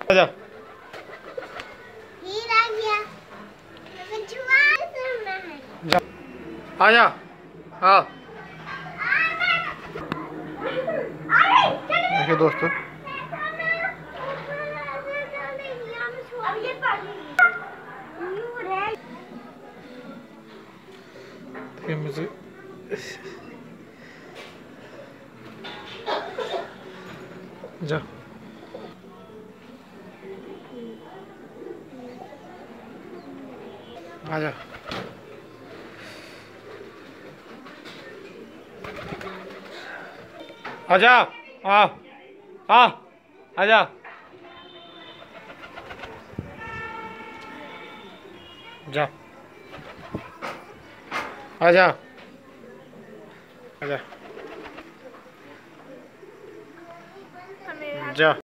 आजा जा आजा। हाँ देखिए दोस्तों, मुझे जा आजा। आजा आ आ आजा जा आजा आजा जा।